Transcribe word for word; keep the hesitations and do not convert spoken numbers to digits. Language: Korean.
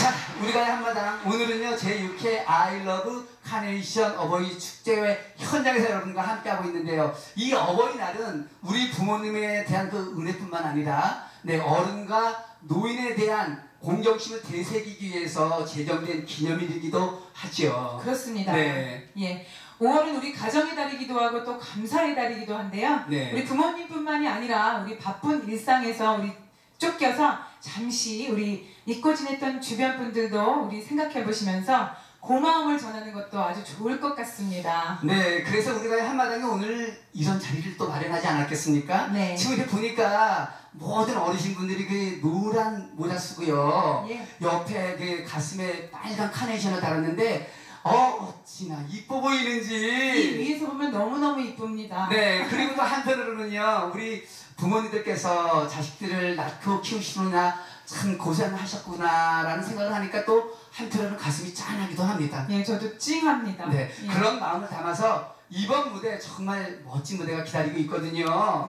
자, 우리가 한마당 오늘은요 제육 회 I Love 카네이션 어버이 축제회 현장에서 여러분과 함께하고 있는데요. 이 어버이날은 우리 부모님에 대한 그 은혜뿐만 아니라 네, 어른과 노인에 대한 공경심을 되새기기 위해서 제정된 기념일이기도 하죠. 그렇습니다. 네. 예. 오월은 우리 가정의 달이기도 하고 또 감사의 달이기도 한데요. 네. 우리 부모님뿐만이 아니라 우리 바쁜 일상에서 우리 쫓겨서 잠시 우리 잊고 지냈던 주변 분들도 우리 생각해 보시면서 고마움을 전하는 것도 아주 좋을 것 같습니다. 네, 그래서 우리가 한마당에 오늘 이런 자리를 또 마련하지 않았겠습니까? 네. 지금 이렇게 보니까 모든 어르신분들이 그 노란 모자 쓰고요. 예. 옆에 그 가슴에 빨간 카네이션을 달았는데 어, 어찌나 이뻐 이 보이는지. 위에서 보면 너무너무 이쁩니다. 네, 그리고 또 한편으로는요, 우리 부모님들께서 자식들을 낳고 키우시느냐 참 고생하셨구나라는 생각을 하니까 또 한편으로는 가슴이 짠하기도 합니다. 예, 저도 찡합니다. 네, 예. 그런 마음을 담아서 이번 무대 정말 멋진 무대가 기다리고 있거든요.